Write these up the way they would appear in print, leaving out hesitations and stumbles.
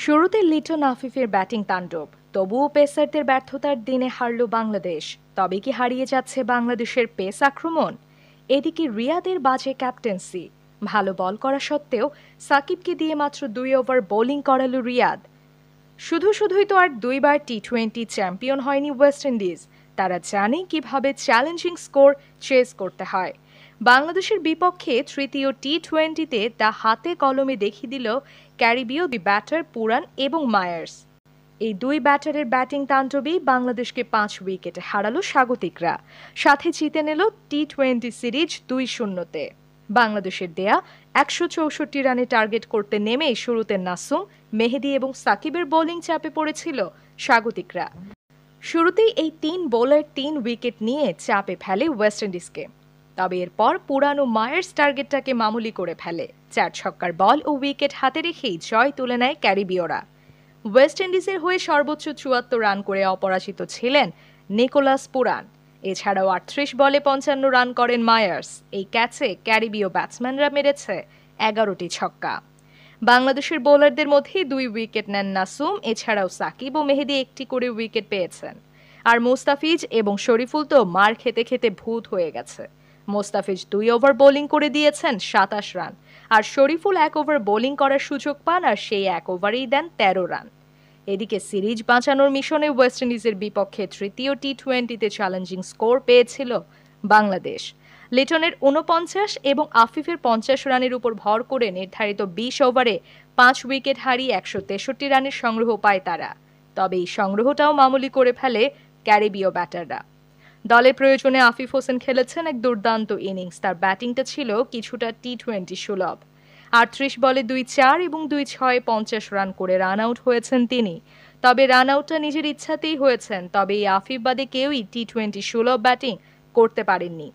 শুরুতে লিটন আফিফের ব্যাটিং তাণ্ডব, তবুও পেসারদের ব্যর্থতার দিনে হারল বাংলাদেশ। তবে কি হারিয়ে যাচ্ছে বাংলাদেশের পেস আক্রমণ? এদিকে রিয়াদের বাজে ক্যাপ্টেন্সি, ভালো বল করা সত্ত্বেও সাকিবকে দিয়ে মাত্র 2 ওভার বোলিং করালো রিয়াদ। শুধুই তো আর 2বার টি20 চ্যাম্পিয়ন হয়নি ওয়েস্ট ইন্ডিজ, তারা জানে কিভাবে চ্যালেঞ্জিং স্কোর চেজ করতে হয়। বাংলাদেশের বিপক্ষে তৃতীয় টি20তে তা হাতে কলমে দেখিয়ে দিল ক্যারিবীয় দুই ব্যাটার পুরান এবং মায়ার্স। এই দুই ব্যাটারের ব্যাটিং তাণ্ডবেই বাংলাদেশকে 5 উইকেটে হারালো স্বাগতিকরা, সাথে জিতে নিল টি20 সিরিজ 2-0-তে। বাংলাদেশের দেয়া 164 রানে টার্গেট করতে নেমে শুরুতে নাসুম, মেহেদী এবং সাকিবের বোলিং চাপে পড়েছিল স্বাগতিকরা। শুরুতেই এই 3 বোলার 3 উইকেট নিয়ে চাপে ফেলে ওয়েস্ট ইন্ডিজকে। তবে এরপর পুরানো মায়ার্স টার্গেটটাকে মামুলি করে ফেলে। 4 ছক্কার বল ও উইকেট হাতে রেখেই জয় তুলে নেয় ক্যারিবীয়রা। ওয়েস্ট ইন্ডিজের হয়ে সর্বোচ্চ 74 রান করে অপরাজিত ছিলেন নিকোলাস পুরান। এছাড়াও 38 বলে 55 রান করেন মায়ার্স। এই ক্যাচে ক্যারিবীয় ব্যাটসম্যানরা মেরেছে 11টি ছক্কা। বাংলাদেশের বোলারদের মধ্যে 2 উইকেট নেন নাসুম, এছাড়াও সাকিব ও মেহেদী একটি করে উইকেট পেয়েছেন। আর মোস্তাফিজ এবং শরীফুল তো মার খেতে খেতে ভূত হয়ে গেছে। মোস্তাফিজ 2 ওভার বোলিং করে দিয়েছেন 27 রান, আর শরীফুল 1 ওভার বোলিং করার সুযোগ পান আর সেই 1 ওভারেই দেন 13 রান। এদিকে সিরিজ বাঁচানোর মিশনে ওয়েস্ট ইন্ডিজের বিপক্ষে তৃতীয় টি20তে চ্যালেঞ্জিং স্কোর পেয়েছিল বাংলাদেশ। লিটনের 49 এবং আফিফের 50 রানের উপর ভর করে নির্ধারিত 20 ওভারে 5 উইকেট হারিয়ে 163 রানের সংগ্রহ পায় তারা। তবে এই সংগ্রহটাও মামুলি করে ফেলে ক্যারিবীয় ব্যাটাররা। দলের প্রয়োজনে আফিফ হোসেন খেলেছেন এক দুর্দান্ত ইনিংস। তার ব্যাটিংটা ছিল কিছুটা টি20 সুলভ। 38 বলে 2-4 এবং 2-6 50 রান করে রান আউট হয়েছেন তিনি। তবে রান আউটটা নিজের ইচ্ছাতেই হয়েছেন, তবে এই আফিফ বাদে কেউই টি20 সুলভ ব্যাটিং করতে পারেননি।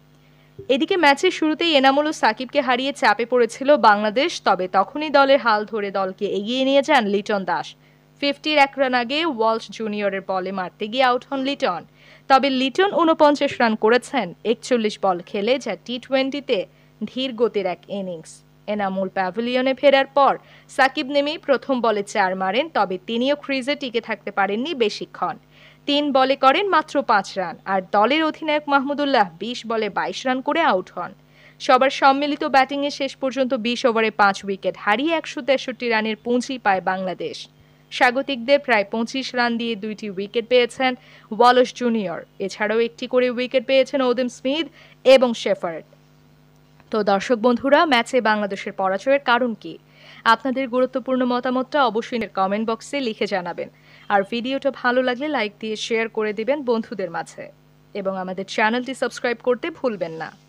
এদিকে ম্যাচের শুরুতেই এনামুল ও সাকিবকে হারিয়ে চাপে পড়েছিল বাংলাদেশ, তবে তখনই দলের হাল ধরে দলকে এগিয়ে নিয়ে যান লিটন দাস। 50-র 1 রান আগে ওয়ালশ জুনিয়রের বলে মারতে গিয়ে আউট হন লিটন। তবে লিটন 49 রান করেছেন 41 বল খেলে, যা টি20তে ধীর গতির এক ইনিংস। এনামুল প্যাভিলিয়নে ফেরার পর সাকিব নেমেই প্রথম বলে 4 মারেন, তবে তিনিও ক্রিজে টিকে থাকতে পারেননি বেশিক্ষণ। 3 বলে করেন মাত্র 5 রান, আর দলের অধিনায়ক মাহমুদুল্লাহ 20 বলে 22 রান করে আউট হন। সবার সম্মিলিত ব্যাটিংয়ে শেষ পর্যন্ত 20 ওভারে 5 উইকেট হারিয়ে 163 রানের পুঁজি পায় বাংলাদেশ। স্বাগতিকদের প্রায় 25 রান দিয়ে 2টি উইকেট পেয়েছেন ওয়ালশ জুনিয়র, এছাড়াও একটি করে উইকেট পেয়েছেন ওদেম স্মিথ এবং শেফার্ড। তো দর্শক বন্ধুরা, ম্যাচে বাংলাদেশের পরাজয়ের কারণ কি? আপনাদের গুরুত্বপূর্ণ মতামতটা অবশ্যই কমেন্ট বক্সে লিখে জানাবেন। আর ভিডিওটা ভালো লাগলে লাইক দিয়ে শেয়ার করে দিবেন বন্ধুদের মাঝে, এবং আমাদের চ্যানেলটি সাবস্ক্রাইব করতে ভুলবেন না।